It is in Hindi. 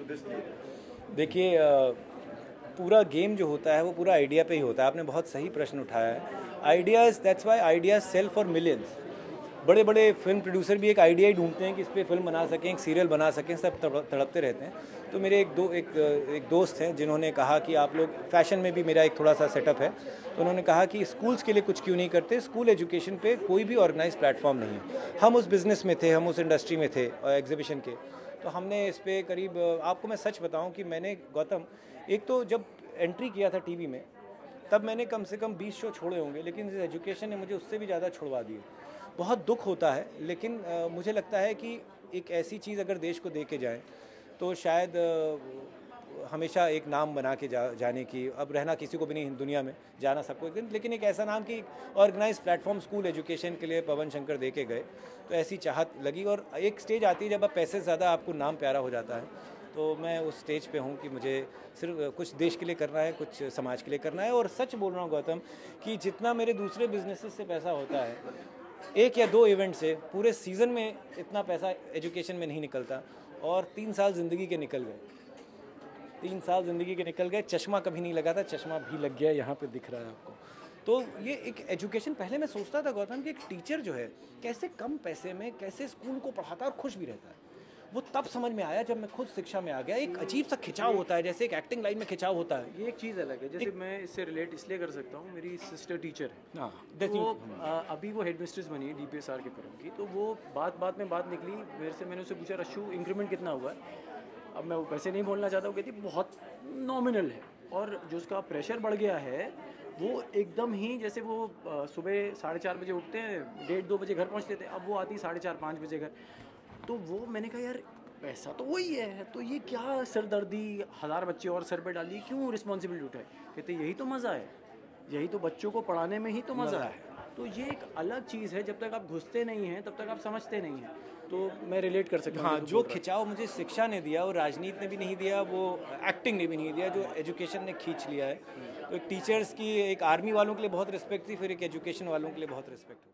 देखिए पूरा गेम जो होता है वो पूरा आइडिया पे ही होता है। आपने बहुत सही प्रश्न उठाया है। Ideas, that's why ideas sell for millions. बड़े बड़े फिल्म प्रोड्यूसर भी एक आइडिया ही ढूंढते हैं कि इस पर फिल्म बना सकें, एक सीरियल बना सकें, सब तड़पते रहते हैं। तो मेरे एक दोस्त हैं जिन्होंने कहा कि आप लोग, फैशन में भी मेरा एक थोड़ा सा सेटअप है, तो उन्होंने कहा कि स्कूल्स के लिए कुछ क्यों नहीं करते। स्कूल एजुकेशन पे कोई भी ऑर्गेनाइज प्लेटफॉर्म नहीं है। हम उस बिज़नेस में थे, हम उस इंडस्ट्री में थे एग्जीबिशन के, तो हमने इस पर करीब, आपको मैं सच बताऊं कि मैंने, गौतम, एक तो जब एंट्री किया था टीवी में तब मैंने कम से कम 20 शो छोड़े होंगे, लेकिन इस एजुकेशन ने मुझे उससे भी ज़्यादा छुड़वा दिए। बहुत दुख होता है, लेकिन मुझे लगता है कि एक ऐसी चीज़ अगर देश को दे के जाए तो शायद हमेशा एक नाम बना के जाने की, अब रहना किसी को भी नहीं दुनिया में, जाना सबको, लेकिन एक ऐसा नाम कि ऑर्गेनाइज प्लेटफॉर्म स्कूल एजुकेशन के लिए पवन शंकर दे के गए, तो ऐसी चाहत लगी। और एक स्टेज आती है जब आप पैसे से ज़्यादा आपको नाम प्यारा हो जाता है। तो मैं उस स्टेज पे हूँ कि मुझे सिर्फ कुछ देश के लिए करना है, कुछ समाज के लिए करना है। और सच बोल रहा हूँ गौतम कि जितना मेरे दूसरे बिजनेसेस से पैसा होता है, एक या दो इवेंट से पूरे सीज़न में इतना पैसा एजुकेशन में नहीं निकलता। और 3 साल ज़िंदगी के निकल गए, 3 साल ज़िंदगी के निकल गए। चश्मा कभी नहीं लगा था, चश्मा भी लग गया, यहाँ पे दिख रहा है आपको। तो ये एक एजुकेशन, पहले मैं सोचता था गौतम कि एक टीचर जो है कैसे कम पैसे में कैसे स्कूल को पढ़ाता है और खुश भी रहता है। वो तब समझ में आया जब मैं खुद शिक्षा में आ गया। एक अजीब सा खिंचाव होता है, जैसे एक एक्टिंग लाइन में खिंचाव होता है। ये एक चीज़ अलग है, जैसे मैं इससे रिलेट इसलिए कर सकता हूँ, मेरी सिस्टर टीचर है। हाँ, तो अभी वो हेड मिस्ट्रेस बनी है DPSR के क्रम की। तो वो बात में बात निकली मेरे से, मैंने उससे पूछा रशु इंक्रीमेंट कितना हुआ है। अब मैं वो पैसे नहीं बोलना चाहता हूँ, कहती बहुत नॉमिनल है। और जो उसका प्रेशर बढ़ गया है वो एकदम ही, जैसे वो सुबह 4:30 बजे उठते हैं, 1:30-2 बजे घर पहुँचते थे, अब वो आती 4:30-5 बजे घर। तो वो मैंने कहा यार पैसा तो वही है, तो ये क्या सरदर्दी, 1000 बच्चे और सर पे डाली, क्यों रिस्पॉन्सिबिलिटी उठाए। कहते यही तो मज़ा है, यही तो बच्चों को पढ़ाने में ही तो मज़ा है। तो ये एक अलग चीज़ है, जब तक आप घुसते नहीं हैं तब तक आप समझते नहीं हैं। तो मैं रिलेट कर सकता हूँ। हाँ, जो खिंचाव मुझे शिक्षा ने दिया, वो राजनीति ने भी नहीं दिया, वो एक्टिंग ने भी नहीं दिया, जो एजुकेशन ने खींच लिया है। तो टीचर्स की, एक आर्मी वालों के लिए बहुत रिस्पेक्ट थी, फिर एक एजुकेशन वालों के लिए बहुत रिस्पेक्ट।